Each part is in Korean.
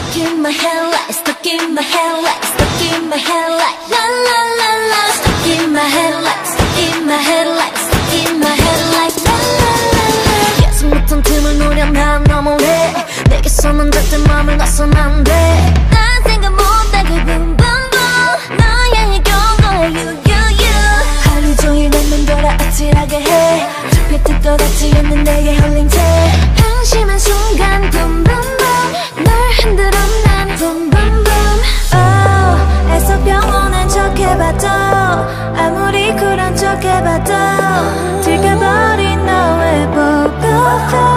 Stuck in my head like, stuck in my head like, stuck in my head like, la la la la. Stuck in my head like, stuck in my head like, stuck in my head like, la la la la. 계속 못한 틈을 노려만 너무해. 내게서는 절대 맘을 놔선 안 돼. 난 생각 못하고 boom boom boom. 너 향해 경고해 you you you. 하루 종일 내 눈 돌아 아찔하게 해. 좁혀질 것 같지 않는 내게 홀린 채. 방심한 순간 boom boom boom. 널 흔들어 난 boom boom boom. Oh, 애써 평온한 척 해봐도 아무리 쿨한 척 해봐도 들켜버린 너의 보고.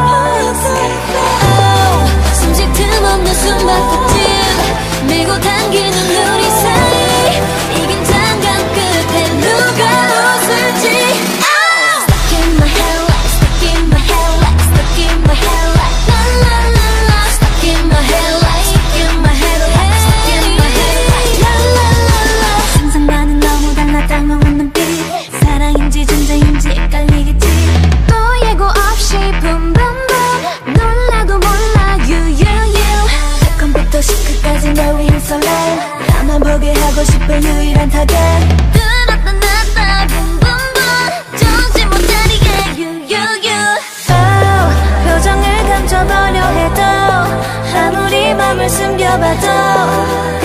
숨쉴 틈 없는 숨바꼭질 밀고 당기는 우리 사이 이 긴장감 끝에 누가 웃을지. Stuck in my head like, stuck in my head like, stuck in my head like, la la la la. Stuck in my head like, stuck in my head like, stuck in my head like, la la la la. 상상과는 너무 달라 따가운 눈빛 사랑인지 존재인지 헷갈리겠지. 또 예고 없이 boom boom boom. 놀라도 몰라 you you you. 컴부터 시크까지 널 위한 설렘 나만 보게 하고 싶은 유일한 타겟. 들었다 놨다 boom boom boom. 정신 못 차리게 you you you. Oh, 표정을 감춰보려 해도 아무리 맘을 숨겨봐도